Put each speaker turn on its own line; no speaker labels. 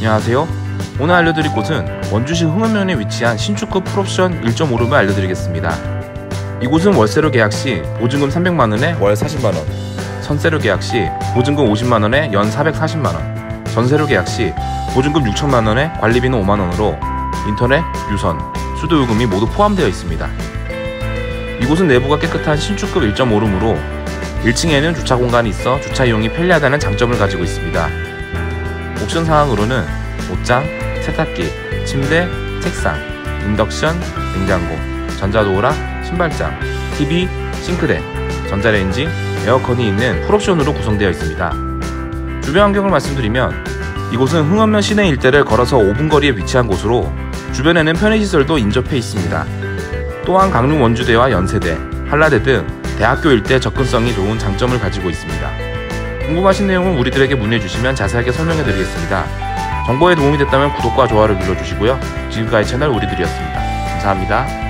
안녕하세요. 오늘 알려드릴 곳은 원주시 흥은면에 위치한 신축급 풀옵션 1.5룸을 알려드리겠습니다. 이곳은 월세로 계약시 보증금 300만원에 월 40만원, 전세로 계약시 보증금 50만원에 연 440만원, 전세로 계약시 보증금 6천만원에 관리비는 5만원으로 인터넷, 유선, 수도요금이 모두 포함되어 있습니다. 이곳은 내부가 깨끗한 신축급 1.5룸으로 1층에는 주차 공간이 있어 주차 이용이 편리하다는 장점을 가지고 있습니다. 옵션 사항으로는 옷장, 세탁기, 침대, 책상, 인덕션, 냉장고, 전자도어락, 신발장, TV, 싱크대, 전자레인지, 에어컨이 있는 풀옵션으로 구성되어 있습니다. 주변 환경을 말씀드리면 이곳은 흥은면 시내 일대를 걸어서 5분 거리에 위치한 곳으로 주변에는 편의시설도 인접해 있습니다. 또한 강릉 원주대와 연세대, 한라대 등 대학교 일대 접근성이 좋은 장점을 가지고 있습니다. 궁금하신 내용은 우리들에게 문의해주시면 자세하게 설명해드리겠습니다. 정보에 도움이 됐다면 구독과 좋아요를 눌러주시고요. 지금까지 채널 우리들이었습니다. 감사합니다.